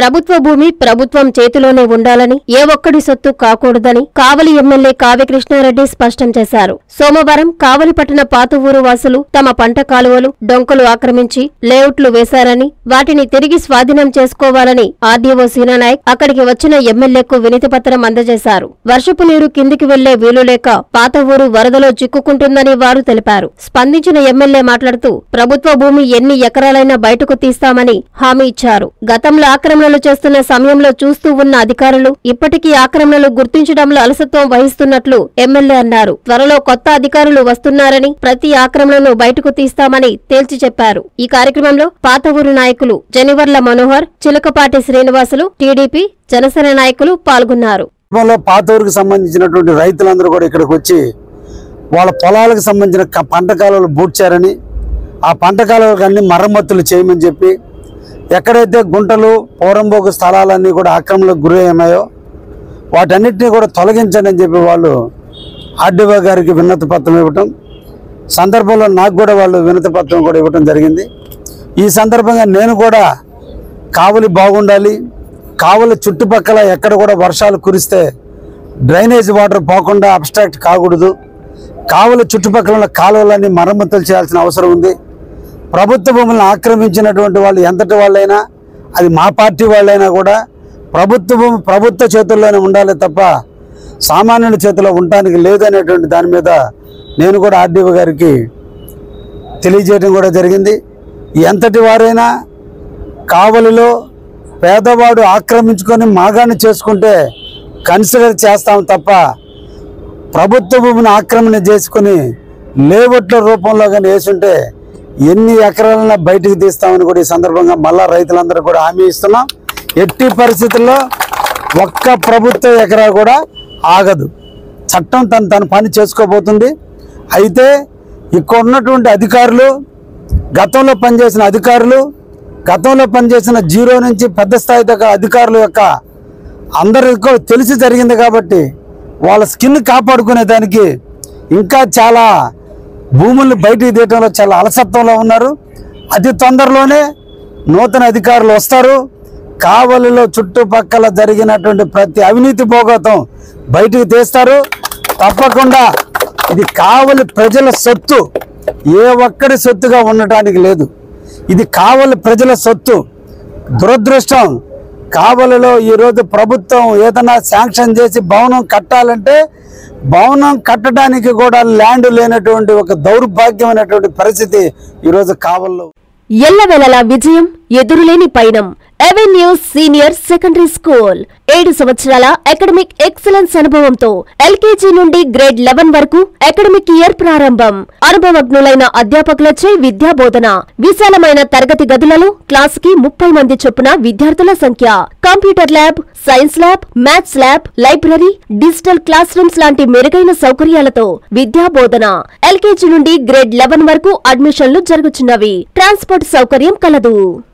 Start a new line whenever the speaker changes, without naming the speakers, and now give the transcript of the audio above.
ప్రభుత్వ భూమి ప్రభుత్వం చేతిలోనే ఉండాలని, ఏ ఒక్కడి సొత్తు కాకూడదని కావలి ఎమ్మెల్యే కావ్య కృష్ణారెడ్డి స్పష్టం చేశారు. సోమవారం కావలి పట్టణ పాత ఊరు వాసులు తమ పంట కాలువలు, డొంకలు ఆక్రమించి లేఅవుట్లు వేశారని, వాటిని తిరిగి స్వాధీనం చేసుకోవాలని ఆర్డీఓ సీనానాయక్ అక్కడికి వచ్చిన ఎమ్మెల్యేకు వినతిపత్రం అందజేశారు. వర్షపు నీరు కిందికి వెళ్లే వీలులేక పాత ఊరు వరదలో చిక్కుకుంటుందని వారు తెలిపారు. స్పందించిన ఎమ్మెల్యే మాట్లాడుతూ ప్రభుత్వ భూమి ఎన్ని ఎకరాలైనా బయటకు తీస్తామని హామీ ఇచ్చారు. గతంలో ఆక్రమణలు చేస్తున్న సమయంలో చూస్తూ ఉన్న అధికారులు ఇప్పటికీ ఆక్రమణలు గుర్తించడంలో అలసత్వం వహిస్తున్నట్లు ఎమ్మెల్యే అన్నారు. త్వరలో కొత్త అధికారులు వస్తున్నారని, ప్రతి ఆక్రమణను బయటకు తీస్తామని తేల్చి చెప్పారు. ఈ కార్యక్రమంలో పాత ఊరు నాయకులు జనివర్ల మనోహర్, చిలకపాటి శ్రీనివాసులు, టీడీపీ, జనసేన నాయకులు పాల్గొన్నారు.
పాత ఊరికి సంబంధించినటువంటి రైతులందరూ కూడా ఇక్కడికి వచ్చి వాళ్ళ పొలాలకు సంబంధించిన పంట కాలువలు బూడ్చారని, ఆ పంట కాలువలకు అన్ని మరమ్మతులు చేయమని చెప్పి, ఎక్కడైతే గుంటలు, పౌరంబోకు స్థలాలన్నీ కూడా ఆక్రమణలకు గురయ్యాయో వాటన్నిటినీ కూడా తొలగించండి అని చెప్పి వాళ్ళు ఆర్డీఓ గారికి వినతి పత్రం ఇవ్వటం సందర్భంలో నాకు కూడా వాళ్ళు వినతి పత్రం కూడా ఇవ్వటం జరిగింది. ఈ సందర్భంగా నేను కూడా కావలి బాగుండాలి, కావలి చుట్టుపక్కల ఎక్కడ కూడా వర్షాలు కురిస్తే డ్రైనేజ్ వాటర్ పోకుండా అబ్స్ట్రాక్ట్ కాకూడదు, కావలి చుట్టుపక్కల ఉన్న కాలువలన్నీ మరమ్మతులు చేయాల్సిన అవసరం ఉంది. ప్రభుత్వ భూములను ఆక్రమించినటువంటి వాళ్ళు ఎంతటి వాళ్ళైనా, అది మా పార్టీ వాళ్ళైనా కూడా ప్రభుత్వ భూమి ప్రభుత్వ చేతుల్లోనే ఉండాలి తప్ప సామాన్యుల చేతిలో ఉండటానికి లేదనేటువంటి దాని మీద నేను కూడా ఆర్డీఓ గారికి తెలియజేయడం కూడా జరిగింది. ఎంతటి వారైనా కావలిలో పేదవాడు ఆక్రమించుకొని మాగాన్ని చేసుకుంటే కన్సిడర్ చేస్తాం తప్ప ప్రభుత్వ భూమిని ఆక్రమణ చేసుకుని లేఅవుట్ల రూపంలో కానీ వేసుంటే ఎన్ని ఎకరాలైనా బయటకు తీస్తామని కూడా ఈ సందర్భంగా మళ్ళా రైతులందరూ కూడా హామీ ఇస్తున్నాం. ఎట్టి పరిస్థితుల్లో ఒక్క ప్రభుత్వ ఎకరా కూడా ఆగదు. చట్టం తన పని చేసుకోబోతుంది. అయితే ఇక్కడ ఉన్నటువంటి అధికారులు, గతంలో పనిచేసిన అధికారులు, గతంలో పనిచేసిన జీరో నుంచి పెద్ద స్థాయి దాకా అధికారుల యొక్క అందరికీ తెలిసి జరిగింది కాబట్టి వాళ్ళ స్కిన్ కాపాడుకునే దానికి ఇంకా చాలా భూముల్ని బయటికి తీయడంలో చాలా అలసత్వంలో ఉన్నారు. అతి తొందరలోనే నూతన అధికారులు వస్తారు. కావలిలో చుట్టుపక్కల జరిగినటువంటి ప్రతి అవినీతి భోగతం బయటికి తీస్తారు. తప్పకుండా ఇది కావలి ప్రజల సొత్తు, ఏ ఒక్కడి సొత్తుగా ఉండటానికి లేదు. ఇది కావలి ప్రజల సొత్తు. దురదృష్టం, కావలిలో ఈరోజు ప్రభుత్వం ఏదైనా శాంక్షన్ చేసి భవనం కట్టాలంటే భవనం కట్టడానికి కూడా ల్యాండ్ లేనటువంటి ఒక దౌర్భాగ్యమైనటువంటి పరిస్థితి ఈరోజు కావలిలో.
ఎల్లవెల్లలా విజయం, ఎదురులేని పయనం. అవెన్యూస్ సీనియర్ సెకండరీ స్కూల్ 7 సంవత్సరాల అకాడమిక్ ఎక్సలెన్స్ అనుభవంతో ఎల్కేజీ నుండి గ్రేడ్ 11 వరకు అకాడమిక్ ఇయర్ ప్రారంభం. అనుభవజ్ఞులైన అధ్యాపకులచే విద్యా బోధన. విశాలమైన తరగతి గదులలో క్లాసుకి 30 మంది చొప్పున విద్యార్థుల సంఖ్య. Computer lab, science lab, maths lab, library, digital classrooms లాంటి మెరుగైన సౌకర్యాలతో విద్యా బోధన. ఎల్కేజీ నుండి గ్రేడ్ 11 వరకు అడ్మిషన్లు జరుగుతున్నవి. ట్రాన్స్పోర్ట్ సౌకర్యం కలదు.